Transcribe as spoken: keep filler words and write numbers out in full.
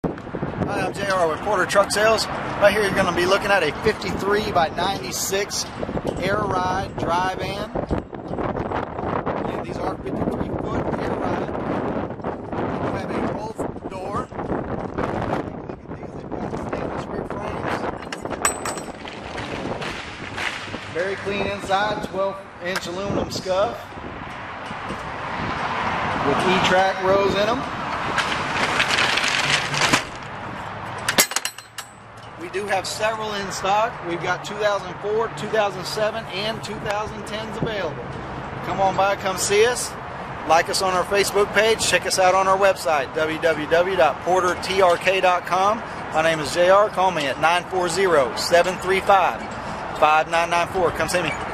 Hi, I'm J R with Porter Truck Sales. Right here you're going to be looking at a fifty-three by ninety-six air ride dry van. And these are fifty-three foot air ride. We have a roll door. Take a look at these. They've got stainless rear frames. Very clean inside, twelve inch aluminum scuff with E-track rows in them. We do have several in stock. We've got two thousand four, two thousand seven, and two thousand tens available. Come on by, come see us. Like us on our Facebook page. Check us out on our website, w w w dot porter t r k dot com. My name is J R. Call me at nine four zero, seven three five, five nine nine four. Come see me.